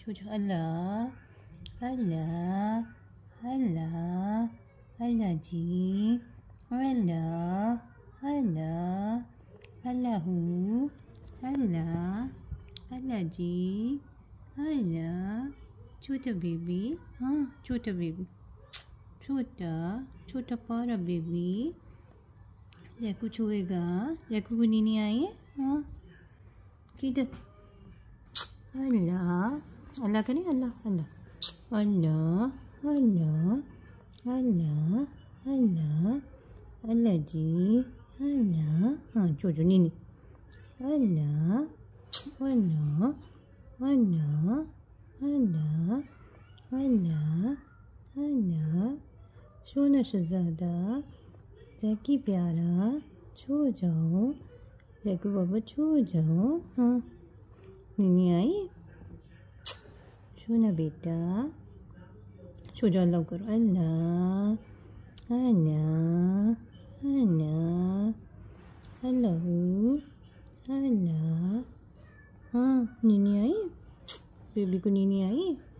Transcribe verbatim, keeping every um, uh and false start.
छो छो अल्लाह अल्लाह अल्लाह अल्लाह जी अल्लाह अल्लाह अल्लाहू अल्लाह अल्लाह जी अल्लाह। छोटा बेबी, हाँ छोटा बेबी, छोटा छोटा पारा बेबी। जैकू छुएगा, जैकू को नीनी आई है। हाँ किधर? अल्लाह अल्लाह करें, अल्लाह अल्लाह अल्लाह अल्लाह अल्लाह अल्लाह अल्लाह जी अल्लाह। हाँ जो जो नीनी अल्लाह अल्लाह अल्लाह अल्लाह अल्लाह अल्लाह। सोना शहज़ादा, ज़ैकी प्यारा, छो जाओ ज़ैकू बाबा, छो जाओ। हाँ नीनी आई, सोना बेटा, छो जाओ, अल्लाह करो, अल्लाह अल्लाह अल्लाह अल्लाहू अल्लाह। हाँ नीनी आई, बेबी को नीनी आई।